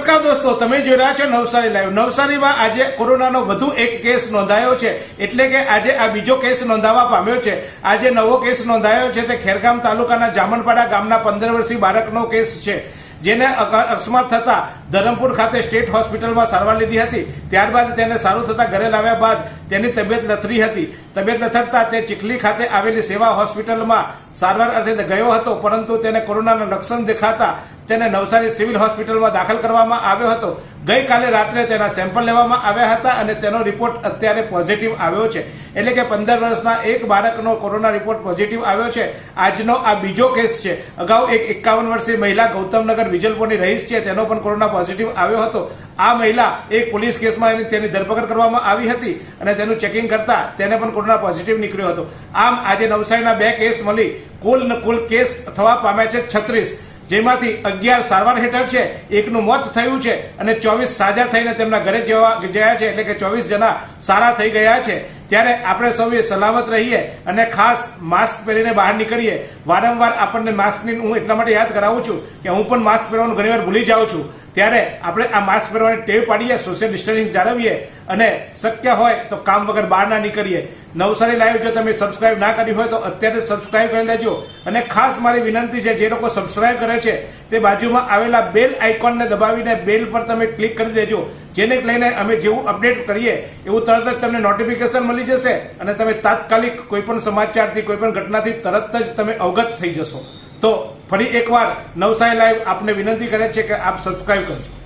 નમસ્કાર દોસ્તો, તમે જોઈ રહ્યા છો નવસારી લાઈવ। નવસારીમાં આજે કોરોનાનો વધુ એક કેસ નોંધાયો છે, એટલે કે આજે આ બીજો કેસ નોંધાવા પામ્યો છે। આજે નવો કેસ નોંધાયો છે તે ખેરગામ તાલુકાના જામનપાડા ગામના 15 વર્ષીય બાળકનો કેસ છે, જેને અકસ્માત થતા ધરમપુર ખાતે સ્ટેટ હોસ્પિટલમાં સારવાર લીધી હતી। ત્યારબાદ તેને સારું થતા ઘરે લાવ્યા બાદ તેની તબિયત લથડી હતી। તબિયત લથડતા તે ચીખલી ખાતે આવેલી સેવા હોસ્પિટલમાં સારવાર અર્થે ગયો હતો, પરંતુ તેને કોરોનાના લક્ષણ દેખાતા તેને નવસારી સિવિલ હોસ્પિટલમાં દાખલ કરવામાં આવ્યો હતો। ગઈકાલે રાત્રે તેના સેમ્પલ લેવામાં આવ્યા હતા અને તેનો રિપોર્ટ અત્યારે પોઝિટિવ આવ્યો છે, એટલે કે 15 વર્ષના એક બાળકનો કોરોના રિપોર્ટ પોઝિટિવ આવ્યો છે। આજનો આ બીજો કેસ છે। અગાઉ એક 51 વર્ષીય મહિલા ગૌતમનગર વિજલપોરની રહીશ છે, તેનો પણ કોરોના પોઝિટિવ આવ્યો હતો। આ મહિલા એક પોલીસ કેસમાં તેની ધરપકડ કરવામાં આવી હતી અને તેનું ચેકિંગ કરતા તેને પણ કોરોના પોઝિટિવ નીકળ્યો હતો। આમ આજે નવસારીના 2 કેસ મળી કુલ કેસ થવા પામ્યા છે 36, જેમાંથી 11 સારવાર હેઠળ છે, એકનું મોત થયું છે અને 24 સાજા થઈને તેમના ઘરે ગયા છે, એટલે કે 24 જણા સારા થઈ ગયા છે। ત્યારે આપણે સૌએ સલામત રહીએ અને ખાસ માસ્ક પહેરીને બહાર નીકળીએ। વારંવાર આપણને માસ્કની હું એટલા માટે યાદ કરાવું છું કે હું પણ માસ્ક પહેરવાનું ઘણીવાર ભૂલી જાઉં છું। ત્યારે આપણે આ માસ્ક પહેરવાની ટેવ પાડીએ, સોશિયલ ડિસ્ટન્સિંગ જાળવીએ અને શક્ય હોય તો કામ વગર બહાર ના નીકળીએ। નવસારી લાઈવ જો તમે સબસ્ક્રાઇબ ના કરી હોય તો અત્યારે સબસ્ક્રાઇબ કરી લેજો। અને ખાસ મારી વિનંતી છે, જે લોકો સબસ્ક્રાઇબ કરે છે તે બાજુમાં આવેલા બેલ આઇકોનને દબાવીને બેલ પર તમે ક્લિક કરી દેજો, જેને લઈને અમે જેવું અપડેટ કરીએ એવું તરત જ તમને નોટિફિકેશન મળી જશે અને તમે તાત્કાલિક કોઈ પણ સમાચારથી, કોઈ પણ ઘટનાથી તરત જ તમે અવગત થઈ જશો। તો ફરી એકવાર નવસારી લાઈવ આપને વિનંતી કરે છે કે આપ સબસ્ક્રાઇબ કરજો।